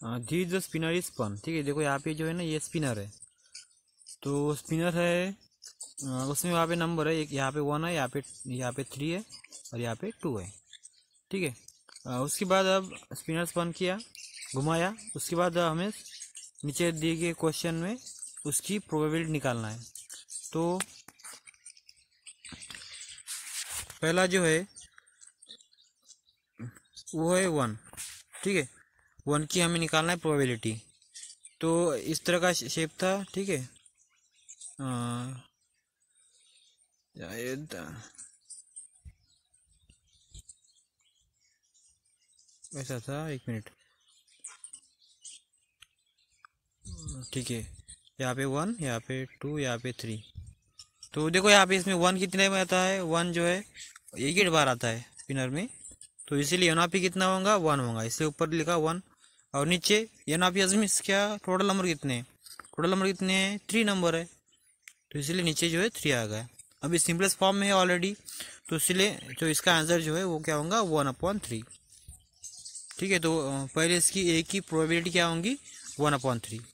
The the spinner is spun. ठीक है, देखो यहाँ पे जो है ना ये स्पिनर है, तो स्पिनर है उसमें वहाँ पे नंबर है, एक यहाँ पे 1 है, यहाँ पे 3 है और यहाँ पे 2 है। ठीक है, उसके बाद अब स्पिनर स्पन किया, घुमाया, उसके बाद हमें नीचे दिए गए क्वेश्चन में उसकी प्रोबेबिलिटी निकालना है। तो पहला जो है वो है 1। ठीक है, 1 की हमें निकालना है प्रोबेबिलिटी। तो इस तरह का शेप था। ठीक है, ऐसा था, 1 मिनट। ठीक है, यहाँ पे 1, यहाँ पे 2, यहाँ पे 3। तो देखो यहाँ पे इसमें 1 कितने में आता है, 1 जो है एक ही बार आता है स्पिनर में, तो इसीलिए यहाँ पे कितना होगा, 1 होगा, इससे ऊपर लिखा 1। और नीचे यहाँ पे इसमें क्या टोटल नंबर कितने हैं, टोटल नंबर कितने हैं, 3 नंबर है, तो इसीलिए नीचे जो है 3 आ गया। अभी सिंपलेस्ट फॉर्म में है ऑलरेडी, तो इसलिए जो इसका आंसर जो है वो क्या होगा, 1/3। ठीक है, तो पहले इसकी ए की प्रोबेबिलिटी क्या होंगी, 1/3।